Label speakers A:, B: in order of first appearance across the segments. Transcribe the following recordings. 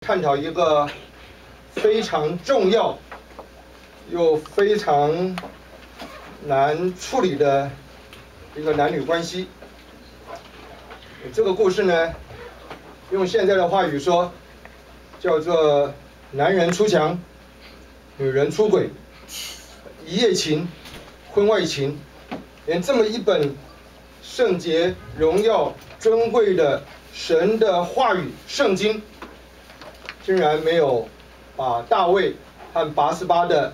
A: 探讨一个非常重要又非常难处理的一个男女关系。这个故事呢，用现在的话语说，叫做男人出墙，女人出轨，一夜情，婚外情，连这么一本圣洁、荣耀、尊贵的神的话语圣经，竟然没有把大卫和拔示巴的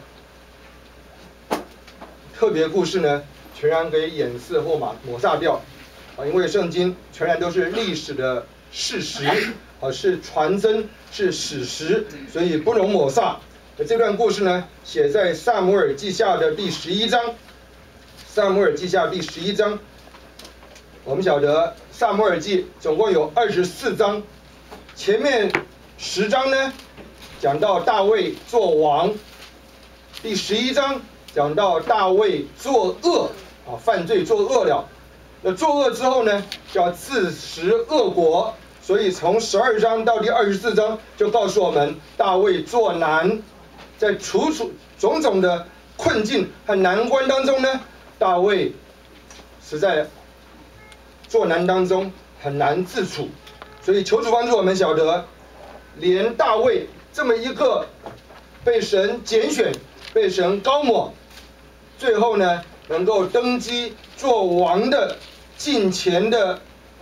A: 特别故事呢，全然给掩饰或抹煞掉。因为圣经全然都是历史的事实，是传真，是史实，所以不容抹煞。这段故事呢，写在撒母耳记下的第11章。撒母耳记下第11章，我们晓得撒母耳记总共有24章，前面10章呢讲到大卫做王，第11章讲到大卫作恶，犯罪作恶了。那作恶之后呢，叫自食恶果，所以从12章到第24章就告诉我们，大卫作难，在种种的困境和难关当中呢，大卫实在作难当中很难自处，所以求主帮助我们晓得，连大卫这么一个被神拣选、被神膏抹，最后呢能够登基做王的近前的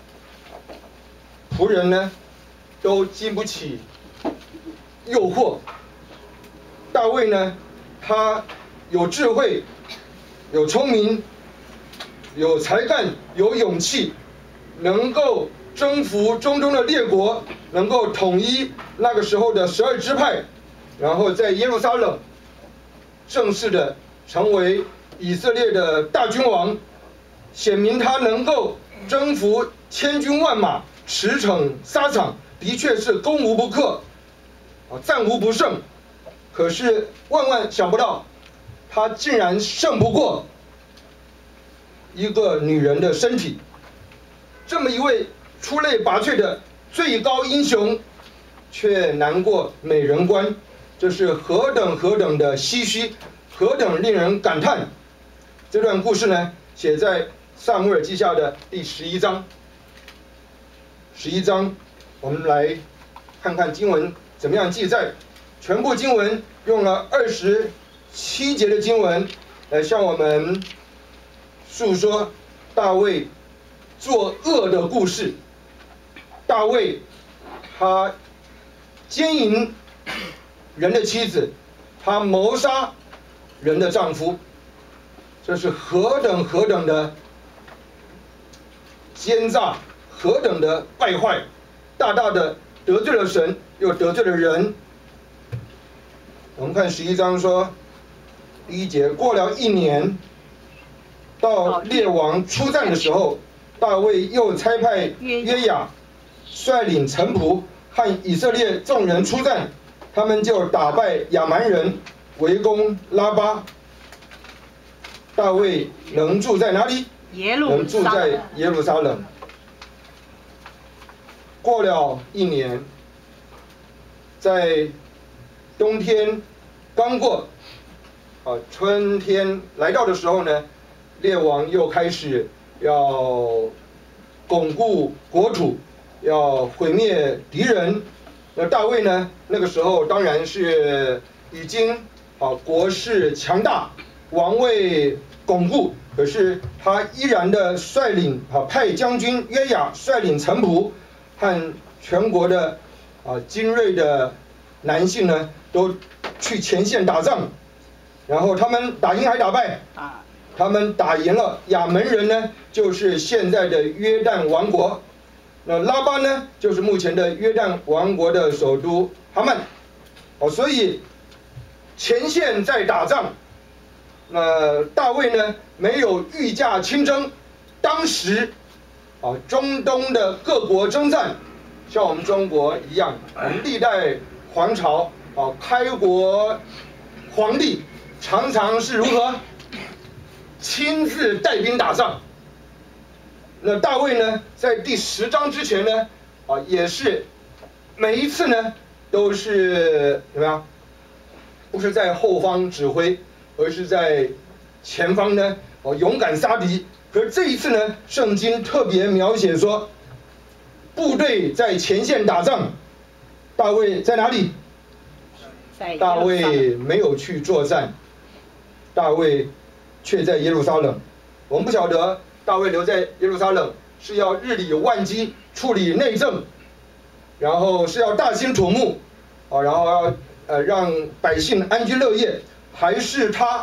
A: 仆人呢，都经不起诱惑。大卫呢，他有智慧，有聪明，有才干，有勇气，能够征服中东的列国，能够统一那个时候的12支派，然后在耶路撒冷正式的成为以色列的大君王，显明他能够征服千军万马，驰骋沙场，的确是攻无不克，战无不胜。可是万万想不到，他竟然胜不过一个女人的身体。这么一位出类拔萃的最高英雄，却难过美人关，这是何等的唏嘘，何等令人感叹。这段故事呢，写在撒母耳记下的第11章。11章，我们来看看经文怎么样记载。全部经文用了27节的经文来向我们述说大卫作恶的故事。大卫他奸淫人的妻子，他谋杀人的丈夫，这是何等的奸诈，何等的败坏，大大的得罪了神，又得罪了人。我们看11章说，第1节，过了1年，到列王出战的时候，大卫又差派约雅率领臣仆和以色列众人出战，他们就打败亚蛮人，围攻拉巴。大卫能住在哪里？能住在耶路撒冷。过了1年，在冬天刚过，春天来到的时候呢，列王又开始要巩固国土，要毁灭敌人。那大卫呢，那个时候当然是已经国势强大，王位巩固，可是他依然的率领派将军约雅率领臣仆和全国的精锐的男性呢，都去前线打仗，然后他们打赢还打败？他们打赢了亚门人呢，就是现在的约旦王国。那拉巴呢，就是目前的约旦王国的首都哈曼。所以前线在打仗。那大卫呢，没有御驾亲征。当时中东的各国征战，像我们中国一样，我们历代皇朝开国皇帝常常是如何亲自带兵打仗。那大卫呢，在第10章之前呢，也是每一次呢都是怎么样？不是在后方指挥，而是在前方呢，勇敢杀敌。可是这一次呢，圣经特别描写说，部队在前线打仗，大卫在哪里？大卫没有去作战，大卫却在耶路撒冷。我们不晓得大卫留在耶路撒冷是要日理万机处理内政，然后是要大兴土木，然后要让百姓安居乐业，还是他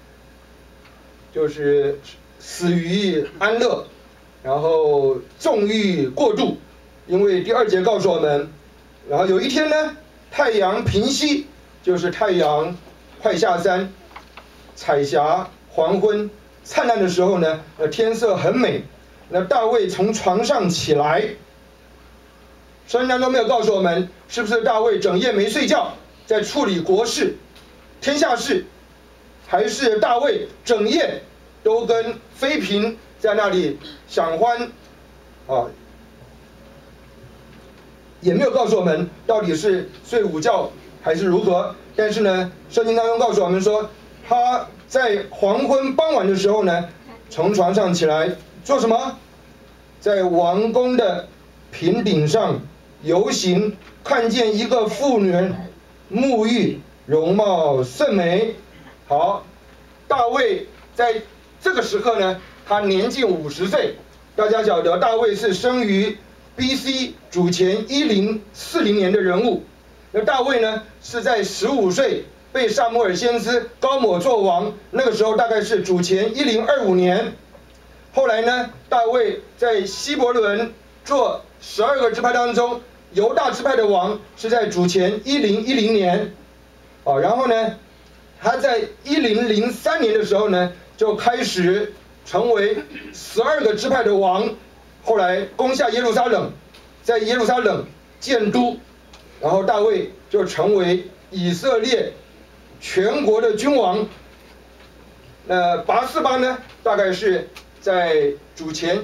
A: 就是死于安乐，然后纵欲过度。因为第2节告诉我们，然后有一天呢，太阳平西，就是太阳快下山，彩霞黄昏灿烂的时候呢，天色很美。那大卫从床上起来，圣经当中没有告诉我们是不是大卫整夜没睡觉，在处理国事、天下事，还是大卫整夜都跟妃嫔在那里享欢，也没有告诉我们到底是睡午觉还是如何。但是呢，圣经当中告诉我们说，他在黄昏傍晚的时候呢，从床上起来做什么？在王宫的平顶上游行，看见一个妇女沐浴，容貌甚美。好，大卫在这个时刻呢，他年近50岁。大家晓得大卫是生于BC 主前1040年的人物。那大卫呢，是在15岁被撒母耳先知膏抹做王，那个时候大概是主前1025年。后来呢，大卫在希伯伦做12个支派当中，犹大支派的王是在主前1010年。然后呢，他在1003年的时候呢，就开始成为12个支派的王。后来攻下耶路撒冷，在耶路撒冷建都，然后大卫就成为以色列全国的君王。那拔示巴呢，大概是在主前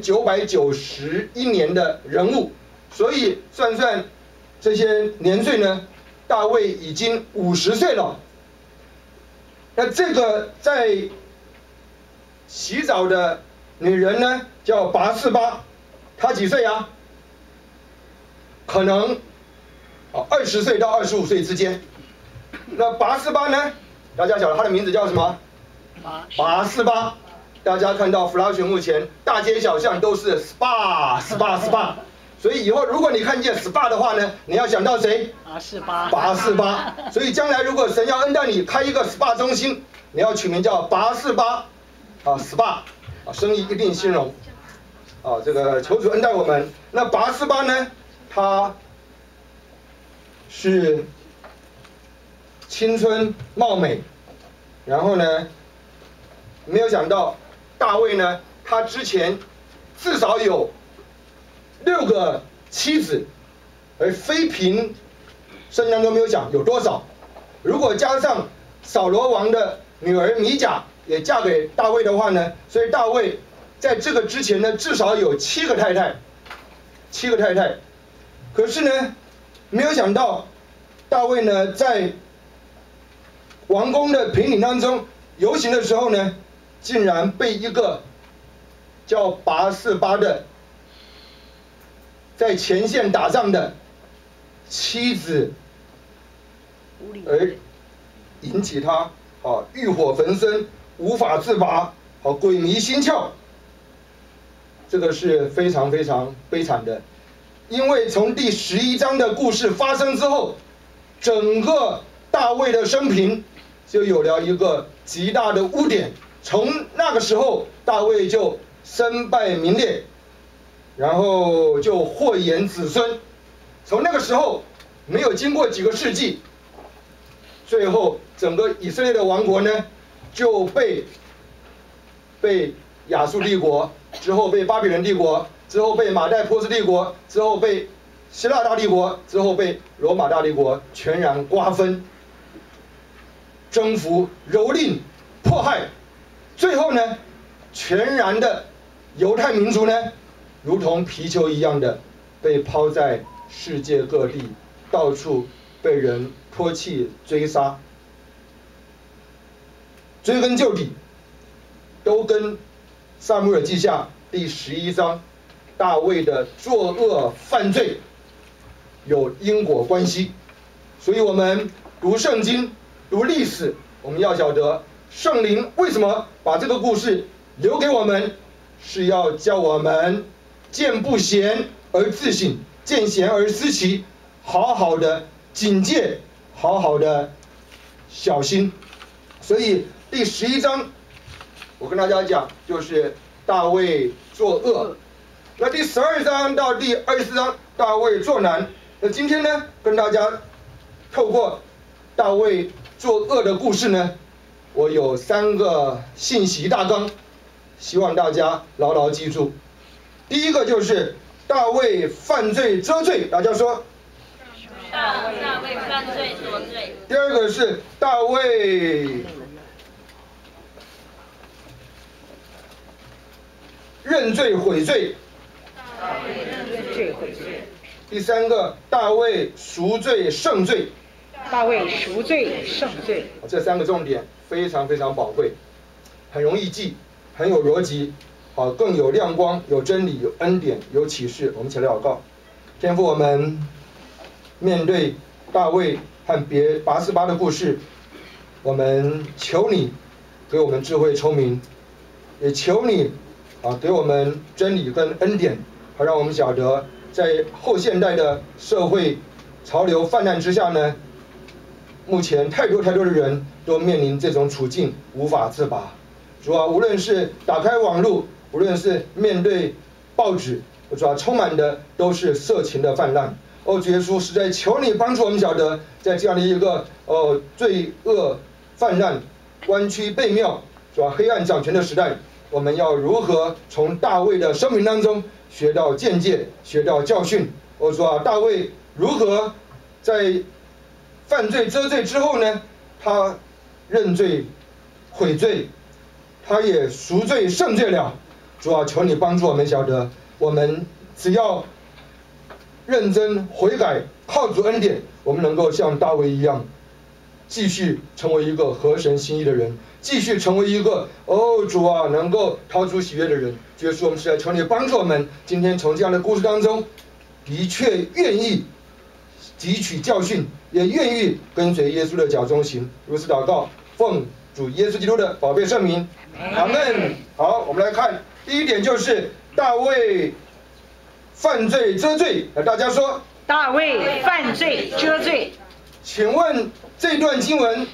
A: 991年的人物，所以算算这些年岁呢，大卫已经50岁了。那这个在洗澡的女人呢，叫拔示巴。他几岁啊？可能20岁到25岁之间。那拔示巴呢？大家晓得他的名字叫什么？拔示巴。大家看到 flash 目前大街小巷都是 SPA。所以以后如果你看见 SPA 的话呢，你要想到谁？拔示巴。所以将来如果神要恩待你开一个 SPA 中心，你要取名叫拔示巴SPA，生意一定兴隆。这个求主恩待我们。那拔示巴呢，他是青春貌美，然后呢，没有想到大卫呢，他之前至少有6个妻子，而妃嫔圣经当中没有讲有多少。如果加上扫罗王的女儿米甲也嫁给大卫的话呢，所以大卫在这个之前呢，至少有7个太太，7个太太。可是呢，没有想到大卫呢，在王宫的平顶当中游行的时候呢，竟然被一个叫拔示巴的，在前线打仗的妻子，而引起他欲火焚身，无法自拔，鬼迷心窍。这个是非常非常悲惨的，因为从第11章的故事发生之后，整个大卫的生平就有了一个极大的污点。从那个时候，大卫就身败名裂，然后就祸延子孙。从那个时候，没有经过几个世纪，最后整个以色列的王国呢，就被亚述帝国，之后被巴比伦帝国，之后被马代波斯帝国，之后被希腊大帝国，之后被罗马大帝国全然瓜分、征服、蹂躏、迫害。最后呢，全然的犹太民族呢，如同皮球一样的被抛在世界各地，到处被人唾弃追杀，追根究底，都跟撒母耳记下第11章大卫的作恶犯罪有因果关系。所以我们读圣经、读历史，我们要晓得圣灵为什么把这个故事留给我们，是要叫我们见不贤而自省，见贤而思齐，好好的警戒，好好的小心。所以第11章，我跟大家讲，就是大卫作恶。那第12章到第24章，大卫作难。那今天呢，跟大家透过大卫作恶的故事呢，我有3个信息大纲，希望大家牢牢记住。第一个就是大卫犯罪遮罪，大家说。
B: 大卫犯罪作罪。
A: 第二个是大卫认罪悔罪。
B: 大卫认罪悔罪。
A: 第3个，大卫赎罪胜罪。
C: 大卫赎罪胜罪。
A: 这3个重点非常非常宝贵，很容易记，很有逻辑，好，更有亮光，有真理，有恩典，有启示。我们一起来祷告。天父，我们面对大卫和拔示巴的故事，我们求你给我们智慧聪明，也求你给我们真理跟恩典，好让我们晓得在后现代的社会潮流泛滥之下呢，目前太多的人都面临这种处境，无法自拔。主啊，无论是打开网络，无论是面对报纸，主啊，充满的都是色情的泛滥。主耶稣，实在求你帮助我们晓得，在这样的一个罪恶泛滥、弯曲悖谬、主啊黑暗掌权的时代，我们要如何从大卫的生命当中学到见解，学到教训？主啊，大卫如何在犯罪遮罪之后呢，他认罪悔罪，他也赎罪胜罪了。主啊，求你帮助我们晓得，我们只要认真悔改，靠主恩典，我们能够像大卫一样，继续成为一个合神心意的人，继续成为一个主啊能够讨主喜悦的人。主耶稣，我们是来求你帮助我们，今天从这样的故事当中，的确愿意汲取教训，也愿意跟随耶稣的脚中行。如此祷告，奉主耶稣基督的宝贝圣名，阿们。好，我们来看第一点，就是大卫犯罪遮罪。大家说，
C: 大卫犯罪遮罪。
A: 请问这段经文，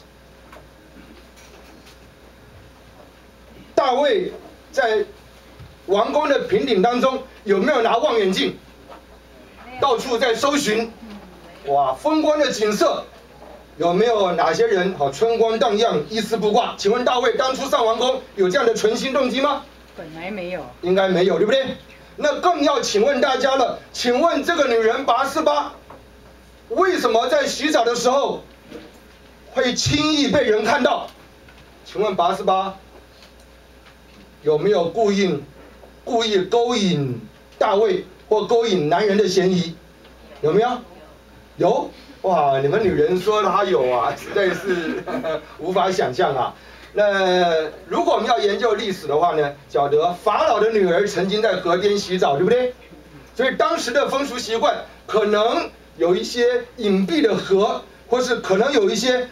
A: 大卫在王宫的平顶当中有没有拿望远镜，到处在搜寻？哇，风光的景色，有没有哪些人春光荡漾，一丝不挂？请问大卫当初上王宫有这样的存心动机吗？
C: 本来没有，
A: 应该没有，对不对？那更要请问大家了，请问这个女人拔示巴，为什么在洗澡的时候会轻易被人看到？请问拔示巴有没有故意勾引大卫或勾引男人的嫌疑？有没有？有。哇，你们女人说她有啊，实在是无法想象啊。那如果我们要研究历史的话呢，晓得法老的女儿曾经在河边洗澡，对不对？所以当时的风俗习惯可能有一些隐蔽的河，或是可能有一些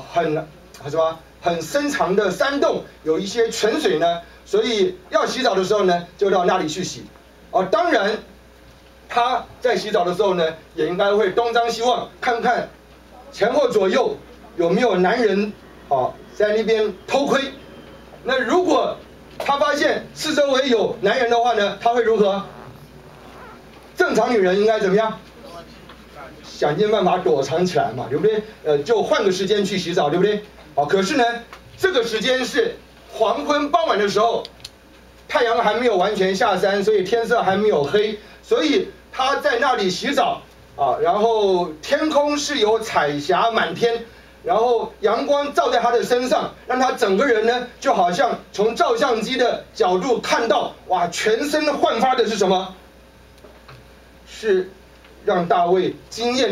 A: 很深长的山洞，有一些泉水呢，所以要洗澡的时候呢，就到那里去洗。当然，他在洗澡的时候呢，也应该会东张西望，看看前后左右有没有男人在那边偷窥。那如果他发现四周围有男人的话呢，他会如何？正常女人应该怎么样？想尽办法躲藏起来嘛，对不对？就换个时间去洗澡，对不对？可是呢，这个时间是黄昏傍晚的时候，太阳还没有完全下山，所以天色还没有黑，所以他在那里洗澡然后天空是有彩霞满天，然后阳光照在他的身上，让他整个人呢就好像从照相机的角度看到，哇，全身焕发的是什么？是让大卫惊艳的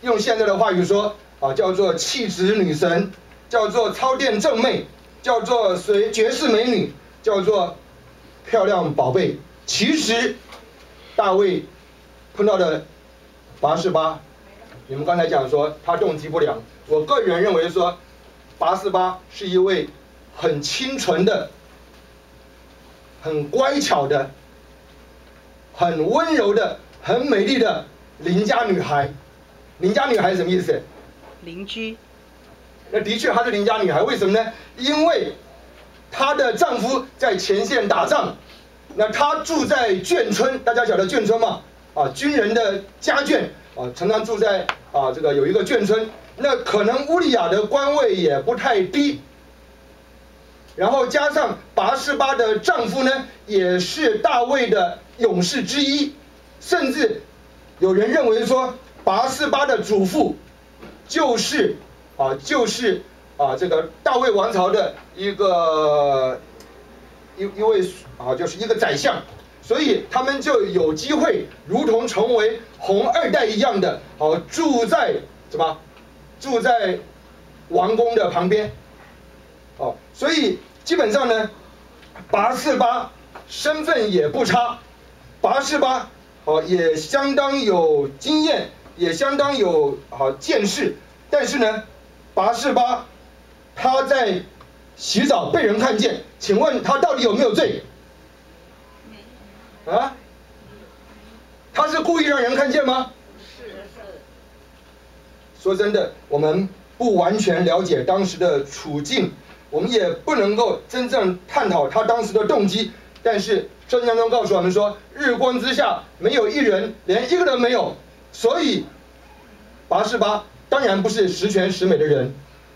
A: 用现在的话语说啊，叫做气质女神，叫做操殿正妹，叫做绝世美女，叫做漂亮宝贝。其实大卫碰到的拔示巴，你们刚才讲说他动机不良，我个人认为说拔示巴是一位很清纯的、很乖巧的、很温柔的、很美丽的邻家女孩。邻家女孩是什么意思？
C: 邻居。
A: 那的确她是邻家女孩，为什么呢？因为她的丈夫在前线打仗，那她住在眷村，大家晓得眷村吗？啊，军人的家眷啊，常常住在这个有一个眷村。那可能乌利亚的官位也不太低，然后加上拔示巴的丈夫呢，也是大卫的勇士之一，甚至有人认为说拔示巴的祖父就是这个大卫王朝的一位就是一个宰相，所以他们就有机会如同成为红二代一样的住在王宫的旁边，所以基本上呢，拔示巴身份也不差，拔示巴也相当有经验，也相当有见识，但是呢，拔示巴他在洗澡被人看见，请问他到底有没有罪？啊？他是故意让人看见吗？说真的，我们不完全了解当时的处境，我们也不能够真正探讨他当时的动机。但是圣经当中告诉我们说，日光之下没有一人，连一个人没有，所以拔示巴当然不是十全十美的人，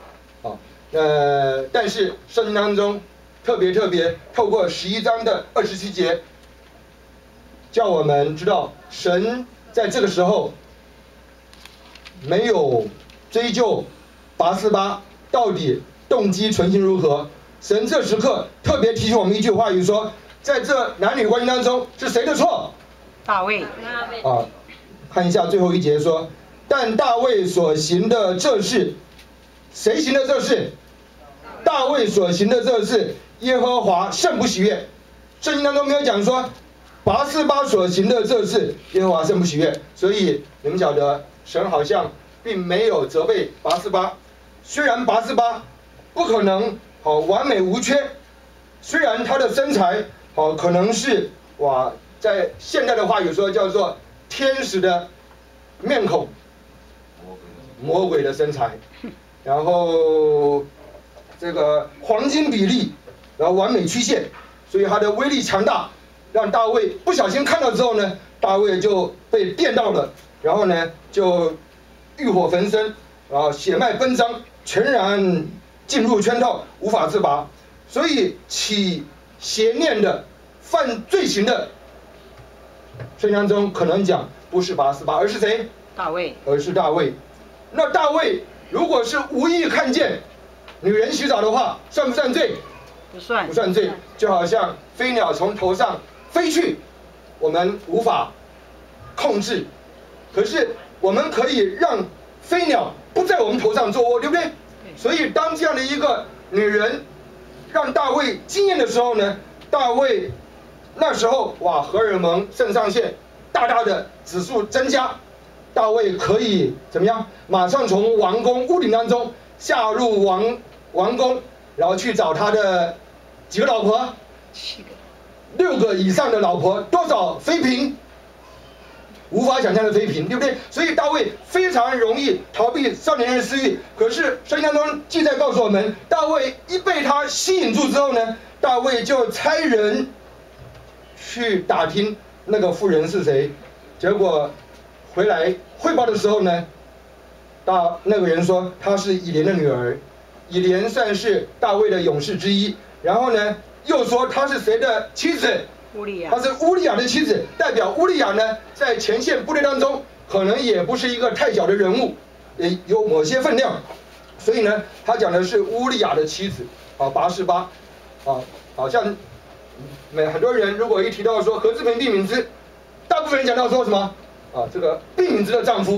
A: 但是圣经当中特别透过11章的27节，叫我们知道神在这个时候没有追究拔示巴到底动机存心如何。神这时刻特别提醒我们一句话语说，在这男女关系当中是谁的错？
C: 大卫。
A: 看一下最后一节说，但大卫所行的这事，谁行的这事？大卫所行的这事，耶和华甚不喜悦。圣经当中没有讲说拔示巴所行的这事，耶和华甚不喜悦。所以你们晓得，神好像并没有责备拔示巴。虽然拔示巴不可能完美无缺，虽然他的身材可能是在现代的话语说叫做天使的面孔，魔鬼的身材，然后这个黄金比例，然后完美曲线，所以他的威力强大，让大卫不小心看到之后呢，大卫就被电到了，然后呢就欲火焚身，然后血脉奔张，全然进入圈套，无法自拔。所以起邪念的、犯罪行的，圣经当中可能讲不是拔示巴，而是谁？
C: 大卫。
A: 而是大卫。那大卫如果是无意看见女人洗澡的话，算不算罪？
C: 不算。
A: 不算罪。就好像飞鸟从头上飞去，我们无法控制，可是我们可以让飞鸟不在我们头上做窝，对不对？所以当这样的一个女人让大卫惊艳的时候呢，大卫那时候荷尔蒙肾上腺大的指数增加，大卫可以怎么样？马上从王宫屋顶当中下入王宫，然后去找他的几个老婆？7个，6个以上的老婆，多少妃嫔？无法想象的妃嫔，对不对？所以大卫非常容易逃避少年人的私欲。可是圣经当中记载告诉我们，大卫一被他吸引住之后呢，大卫就差人去打听那个妇人是谁。结果回来汇报的时候呢，那个人说她是以莲的女儿，以莲算是大卫的勇士之一。然后呢，又说她是谁的妻子？她是乌利亚的妻子，代表乌利亚呢，在前线部队当中可能也不是一个太小的人物，也有某些分量，所以呢，他讲的是乌利亚的妻子，拔示巴，好像很多人如果一提到说何志平毕敏之，大部分人讲到说什么？这个毕敏之的丈夫，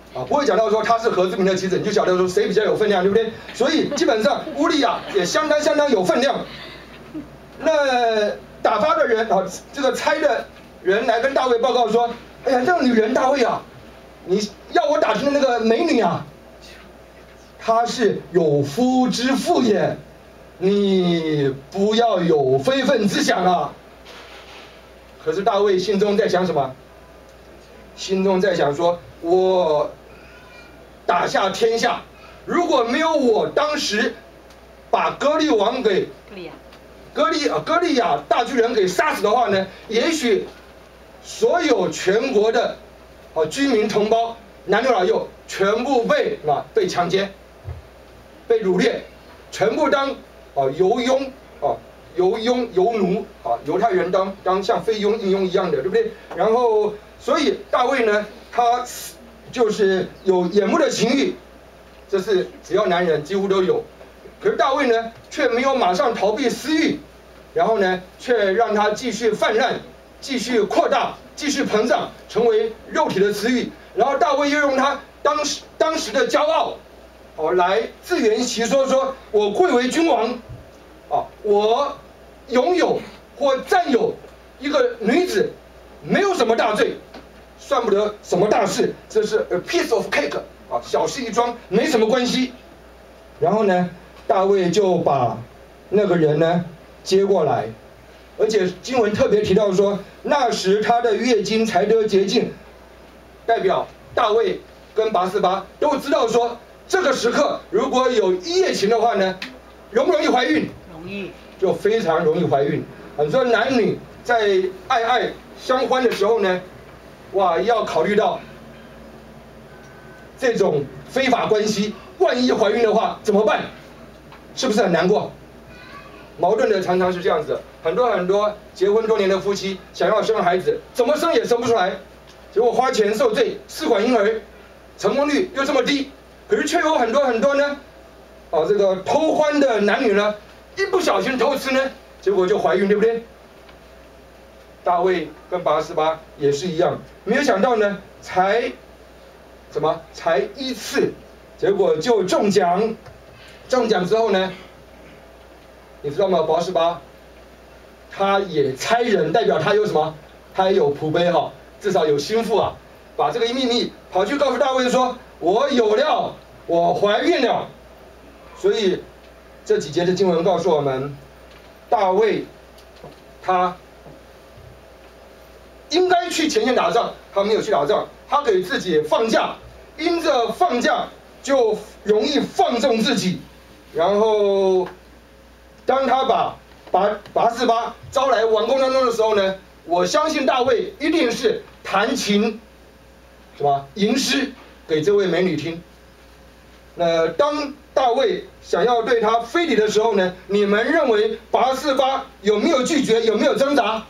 A: 不会讲到说他是何志明的妻子，你就晓得说谁比较有分量，对不对？所以基本上乌利亚也相当有分量。那打发的人这个差的人来跟大卫报告说：“哎呀，这个女人大卫啊，你要我打听的那个美女啊，她是有夫之妇也，你不要有非分之想啊。”可是大卫心中在想什么？心中在想说：“我打下天下，如果没有我当时把歌利王给歌利亚大巨人给杀死的话呢，也许所有全国的居民同胞，男女老幼，全部被强奸、被掳掠，全部当游佣游奴犹太人当像菲佣印佣一样的，对不对？然后所以大卫呢，他就是有眼目的情欲，这是只要男人几乎都有。可是大卫呢，却没有马上逃避私欲，然后呢，却让他继续泛滥，继续扩大，继续膨胀，成为肉体的私欲。然后大卫又用他当时的骄傲，来自圆其说，说我贵为君王，我拥有或占有一个女子，没有什么大罪，算不得什么大事，这是 a piece of cake 小事一桩，没什么关系。然后呢，大卫就把那个人呢接过来，而且经文特别提到说，那时他的月经才得洁净，代表大卫跟拔示巴都知道说，这个时刻如果有一夜情的话呢，容不容易怀孕？
C: 容易，
A: 就非常容易怀孕。很多男女在爱相欢的时候呢，要考虑到这种非法关系，万一怀孕的话怎么办？是不是很难过？矛盾的常常是这样子，很多结婚多年的夫妻想要生孩子，怎么生也生不出来，结果花钱受罪，试管婴儿成功率又这么低，可是却有很多呢，这个偷欢的男女呢，一不小心偷吃呢，结果就怀孕，对不对？大卫跟拔示巴也是一样，没有想到呢，才一次，结果就中奖。中奖之后呢，你知道吗？拔示巴他也差人，代表他有什么？他也有仆婢至少有心腹把这个秘密跑去告诉大卫说：“我有了，我怀孕了。”所以这几节的经文告诉我们，大卫他应该去前线打仗，他没有去打仗，他给自己放假，因着放假就容易放纵自己，然后当他把拔示巴招来王宫当中的时候呢，我相信大卫一定是弹琴吟诗给这位美女听。那当大卫想要对他非礼的时候呢，你们认为拔示巴有没有拒绝，有没有挣扎？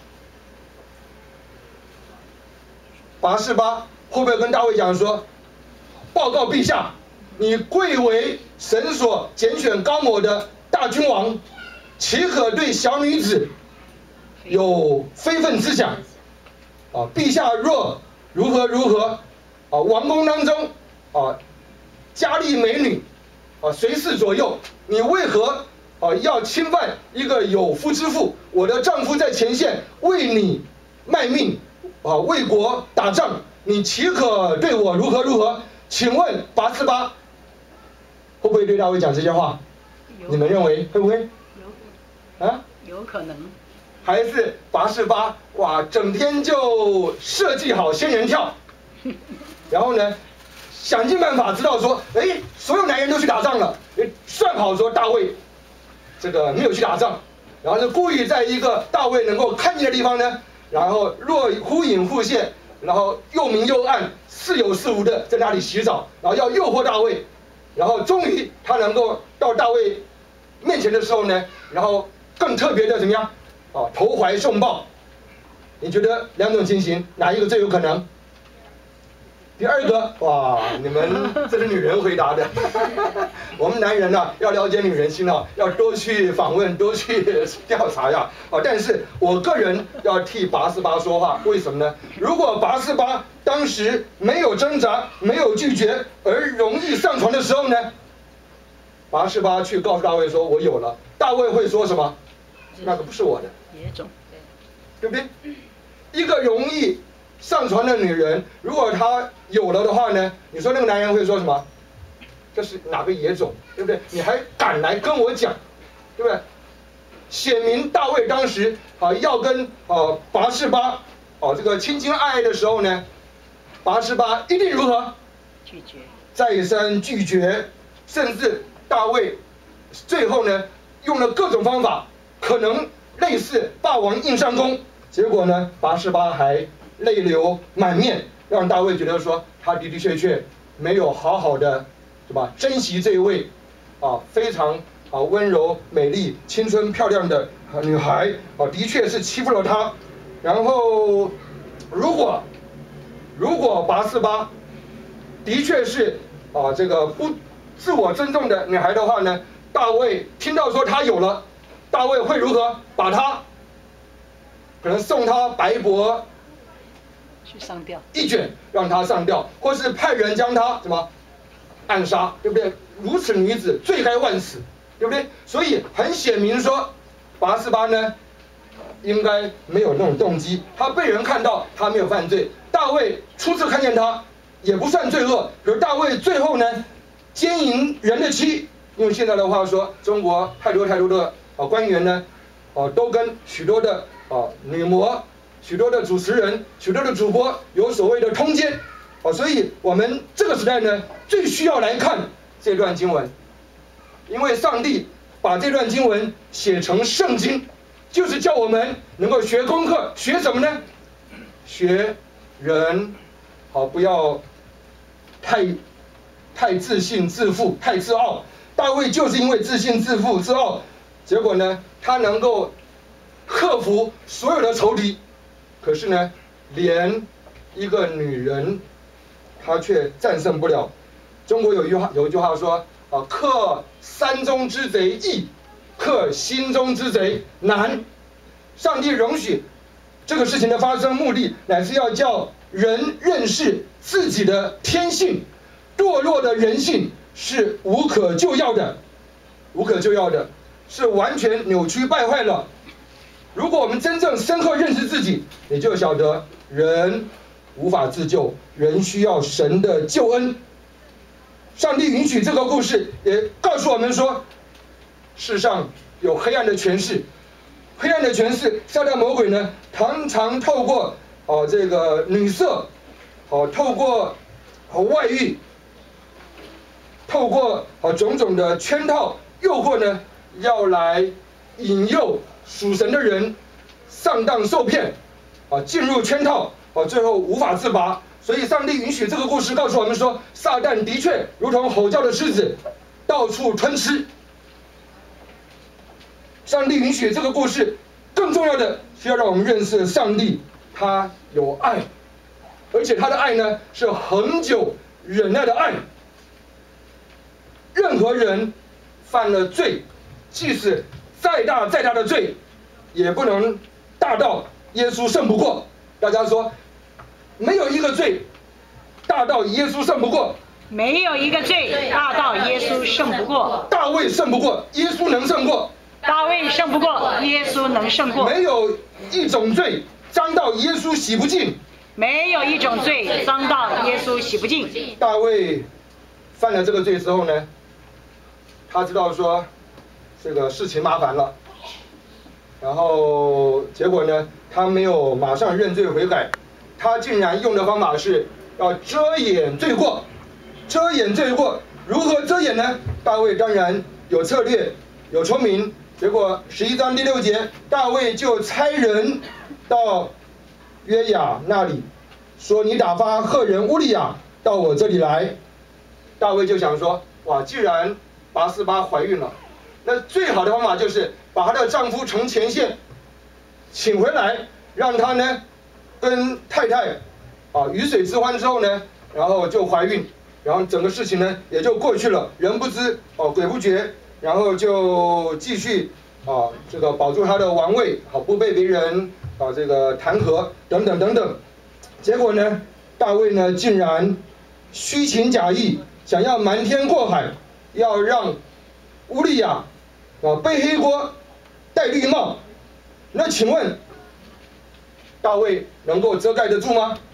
A: 拔示巴会不会跟大卫讲说：“报告陛下，你贵为神所拣选高抹的大君王，岂可对小女子有非分之想？陛下若如何，王宫当中佳丽美女随侍左右，你为何要侵犯一个有夫之妇？我的丈夫在前线为你卖命为国打仗，你岂可对我如何？请问拔示巴会不会对大卫讲这些话？你们认为会不会？
C: 有可能。
A: 还是拔示巴整天就设计好仙人跳，然后呢，想尽办法知道说，所有男人都去打仗了，算好说大卫这个没有去打仗，然后就故意在一个大卫能够看见的地方呢，然后忽隐忽现，然后又明又暗，似有似无的在那里洗澡，然后要诱惑大卫，然后终于他能够到大卫面前的时候呢，然后更特别的怎么样？投怀送抱。你觉得两种情形哪一个最有可能？第二个，你们这是女人回答的。 我们男人呢，要了解女人心啊，要多去访问，多去调查呀。但是我个人要替拔示巴说话，为什么呢？如果拔示巴当时没有挣扎，没有拒绝，而容易上床的时候呢，拔示巴去告诉大卫说：“我有了。”大卫会说什么？那个不是我的，
C: 野种，
A: 对不对？一个容易上床的女人，如果她有了的话呢，你说那个男人会说什么？这是哪个野种，对不对？你还敢来跟我讲，对不对？显明大卫当时要跟拔示巴这个亲亲爱爱的时候呢，拔示巴一定如何？
C: 拒绝，
A: 再三拒绝，甚至大卫最后呢用了各种方法，可能类似霸王硬上弓，结果呢拔示巴还泪流满面，让大卫觉得说他的的确确没有好好的对吧珍惜这一位非常温柔美丽青春漂亮的女孩的确是欺负了他。然后如果拔示巴的确是这个不自我尊重的女孩的话呢，大卫听到说她有了，大卫会如何把她可能送她白帛
C: 去上吊
A: 一卷，让她上吊，或是派人将她什么暗杀，对不对？如此女子罪该万死，对不对？所以很显明说，拔示巴呢应该没有那种动机，他被人看到他没有犯罪，大卫初次看见他也不算罪恶，可是大卫最后呢奸淫人的妻，用现在的话说，中国太多的官员呢都跟许多的女模、许多的主持人、许多的主播有所谓的通奸所以我们这个时代呢最需要来看这段经文，因为上帝把这段经文写成圣经，就是叫我们能够学功课，学什么呢？学人不要太自信自负，太自傲。大卫就是因为自信自负自傲，结果呢他能够克服所有的仇敌，可是呢连一个女人他却战胜不了。中国有一句话说克山中之贼易，克心中之贼难。上帝容许这个事情的发生，目的乃是要叫人认识自己的天性，堕落的人性是无可救药的，是完全扭曲败坏了。如果我们真正深刻认识自己，你就晓得人无法自救，人需要神的救恩。上帝允许这个故事，也告诉我们说，世上有黑暗的权势，撒旦魔鬼呢，常常透过这个女色，透过外遇，透过种种的圈套诱惑呢，要来引诱属神的人上当受骗，进入圈套，最后无法自拔。所以上帝允许这个故事告诉我们说，撒旦的确如同吼叫的狮子，到处吞吃。上帝允许这个故事，更重要的是要让我们认识上帝，他有爱，而且他的爱呢是恒久忍耐的爱。任何人犯了罪，即使再大的罪，也不能大到耶稣胜不过。大家说，没有一个罪大到耶稣胜不过。
C: 没有一个罪大到耶稣胜不过。
A: 大卫胜不过，耶稣能胜过。
C: 大卫胜不过，耶稣能胜过。
A: 没有一种罪脏到耶稣洗不净。
C: 没有一种罪脏到耶稣洗不净。
A: 大卫犯了这个罪之后呢，他知道说这个事情麻烦了，然后结果呢，他没有马上认罪悔改，他竟然用的方法是要遮掩罪过。如何遮掩呢？大卫当然有策略，有聪明。结果11章第6节，大卫就差人到约雅那里，说：“你打发赫人乌利亚到我这里来。”大卫就想说：哇，既然拔示巴怀孕了，那最好的方法就是把她的丈夫从前线请回来，让她呢跟太太鱼水之欢之后呢，然后就怀孕。 然后整个事情呢也就过去了，人不知鬼不觉，然后就继续这个保住他的王位，不被别人这个弹劾等等等等。结果呢，大卫呢竟然虚情假意，想要瞒天过海，要让乌利亚背黑锅戴绿帽。那请问大卫能够遮盖得住吗？